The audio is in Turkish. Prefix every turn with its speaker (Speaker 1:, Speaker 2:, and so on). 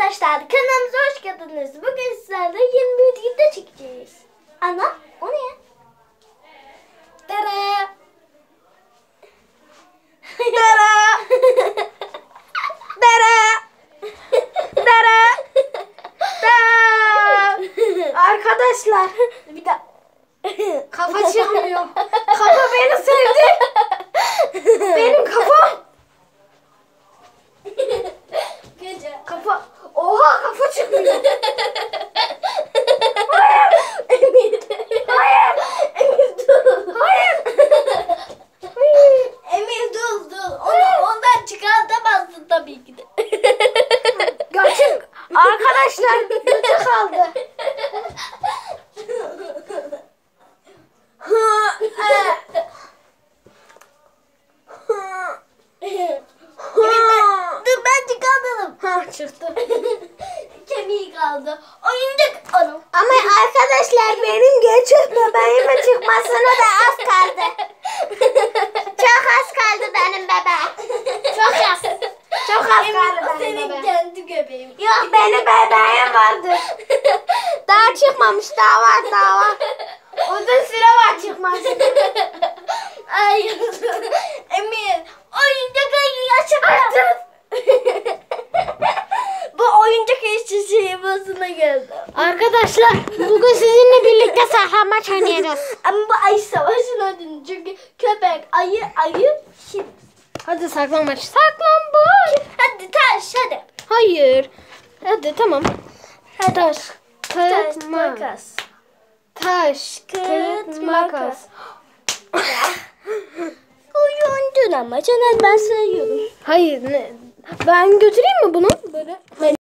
Speaker 1: Arkadaşlar kanalımıza hoş geldiniz. Bugün sizlerle yeni bir video çekeceğiz. Ana o ne ya? Dara. Dara. Dara. Dara. Dara. Arkadaşlar bir de kafa çıkmıyor. Kafa beni sevdi. Benim kafam. Kafa. Oha kafa çıkmıyor. Hayır. Emir. Hayır. Emir dur. Hayır. Hayır. Emir dur. Ondan çıkartamazsın tabii ki de. Gerçek. Arkadaşlar götü kaldı. Dur ben çıkartalım. Ha çıktı. Kemiği kaldı. Oyuncak onun. Ama arkadaşlar benim gerçek bebeğimin çıkmasına da az kaldı. Çok az kaldı benim bebeğim. Çok az. Çok az kaldı benim bebeğim. Senin kendi göbeğin. Yok benim bebeğim vardı. Daha çıkmamış, daha var. Uzun süre var çıkması. Ay Emir, oyuncak ayı çıkarttın. Bu oyuncak işçisi basına geldi.
Speaker 2: Arkadaşlar bugün sizinle birlikte saklambaç oynayacağız.
Speaker 1: Ama bu ayı savaşına döndü çünkü köpek, ayı, şip.
Speaker 2: Hadi saklambaç. Saklambaç.
Speaker 1: Hadi taş hadi.
Speaker 2: Hayır. Hadi tamam.
Speaker 1: Hadi.
Speaker 2: Taş,
Speaker 1: Taş,
Speaker 2: kağıt,
Speaker 1: makas.
Speaker 2: Taş, kağıt, makas.
Speaker 1: Oyuncun ama Caner ben sayıyorum.
Speaker 2: Hayır ne? Ben götüreyim mi bunu? Böyle.